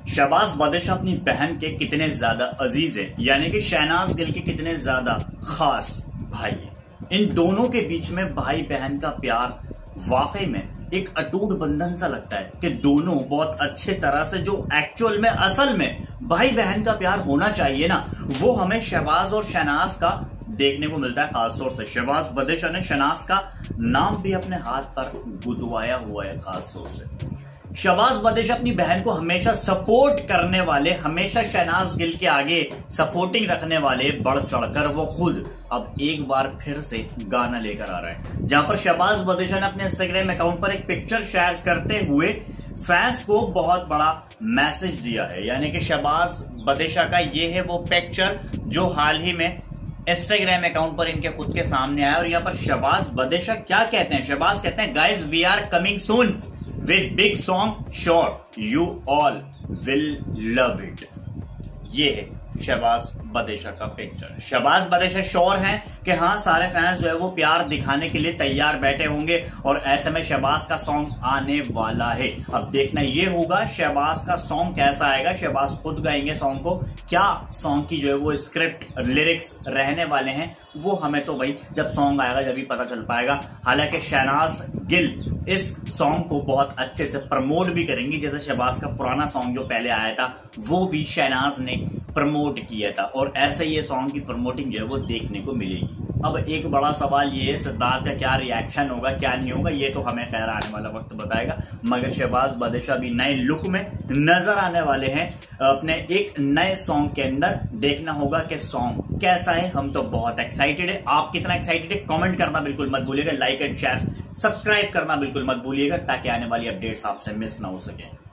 शहबाज बादशाह अपनी बहन के कितने ज्यादा अजीज है, यानी कि शहनाज गिल के कितने ज्यादा खास भाई है। इन दोनों के बीच में भाई बहन का प्यार वाकई में एक अटूट बंधन सा लगता है कि दोनों बहुत अच्छे तरह से, जो एक्चुअल में असल में भाई बहन का प्यार होना चाहिए ना, वो हमें शहबाज और शहनाज का देखने को मिलता है। खासतौर से शहबाज बादशाह ने शहनाज का नाम भी अपने हाथ पर गुदवाया हुआ है। खासतौर से शहबाज बादशाह अपनी बहन को हमेशा सपोर्ट करने वाले, हमेशा शहनाज गिल के आगे सपोर्टिंग रखने वाले, बढ़ चढ़कर वो खुद अब एक बार फिर से गाना लेकर आ रहा है, जहां पर शहबाज बादशाह ने अपने इंस्टाग्राम अकाउंट पर एक पिक्चर शेयर करते हुए फैंस को बहुत बड़ा मैसेज दिया है। यानी कि शहबाज बादशाह का ये है वो पिक्चर जो हाल ही में इंस्टाग्राम अकाउंट पर इनके खुद के सामने आया। और यहाँ पर शहबाज बादशाह क्या कहते हैं? शहबाज कहते हैं, guys we are coming soon with big song, sure you all will love it। ये है शहबाज बादशाह का पिक्चर। शहबाज बादशाह श्योर हैं कि हाँ, सारे फैंस जो है वो प्यार दिखाने के लिए तैयार बैठे होंगे और ऐसे में शहबाज का सॉन्ग आने वाला है। अब देखना ये होगा शहबाज का सॉन्ग कैसा आएगा। शहबाज खुद गाएंगे सॉन्ग को, क्या सॉन्ग की जो है वो स्क्रिप्ट लिरिक्स रहने वाले हैं वो हमें तो भाई जब सॉन्ग आएगा जब ही पता चल पाएगा। हालांकि शहनाज गिल इस सॉन्ग को बहुत अच्छे से प्रमोट भी करेंगी, जैसे शहबाज का पुराना सॉन्ग जो पहले आया था वो भी शहनाज ने प्रमोट किया था, और ऐसे ये सॉन्ग की प्रमोटिंग जो है वो देखने को मिलेगी। अब एक बड़ा सवाल ये है, सिद्धार्थ का क्या रिएक्शन होगा क्या नहीं होगा, ये तो हमें खैर आने वाला वक्त बताएगा। मगर शहबाज बादशाह भी नए लुक में नजर आने वाले हैं अपने एक नए सॉन्ग के अंदर। देखना होगा कि सॉन्ग कैसा है। हम तो बहुत एक्साइटेड है। आप कितना एक्साइटेड है कमेंट करना बिल्कुल मत भूलिएगा। लाइक एंड शेयर सब्सक्राइब करना बिल्कुल मत भूलिएगा ताकि आने वाली अपडेट्स आपसे मिस ना हो सके।